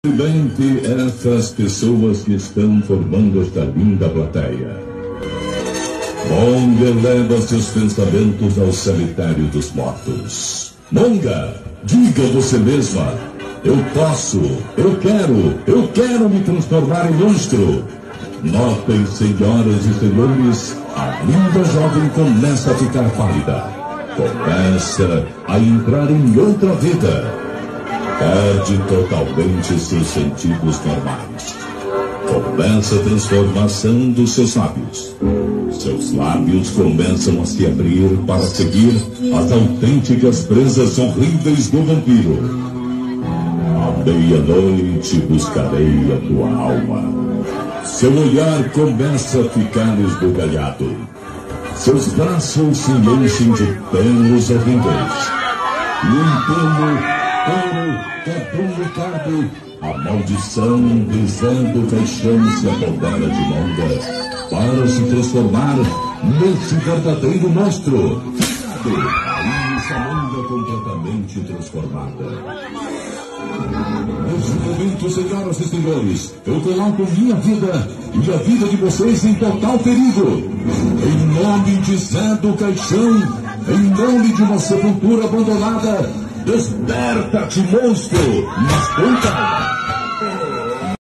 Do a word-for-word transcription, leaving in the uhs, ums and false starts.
Simplesmente essas pessoas que estão formando esta linda plateia. Monga leva seus pensamentos ao cemitério dos mortos. Monga, diga você mesma: eu posso, eu quero, eu quero me transformar em monstro. Notem, senhoras e senhores, a linda jovem começa a ficar pálida. Começa a entrar em outra vida. Perde totalmente seus sentidos normais. Começa a transformação dos seus lábios. Seus lábios começam a se abrir para seguir as autênticas presas horríveis do vampiro. À meia-noite buscarei a tua alma. Seu olhar começa a ficar esbugalhado. Seus braços se enchem de pelos horríveis. E um pelo ouro é publicado. A maldição visando o caixão se apodera de Monga para se transformar nesse verdadeiro monstro. Aí essa Monga completamente transformada. Nesse momento, senhoras e senhores, eu coloco minha vida e a vida de vocês em total perigo. Em nome de Zé do Caixão, em nome de uma sepultura abandonada, desperta-te, monstro! Mas conta!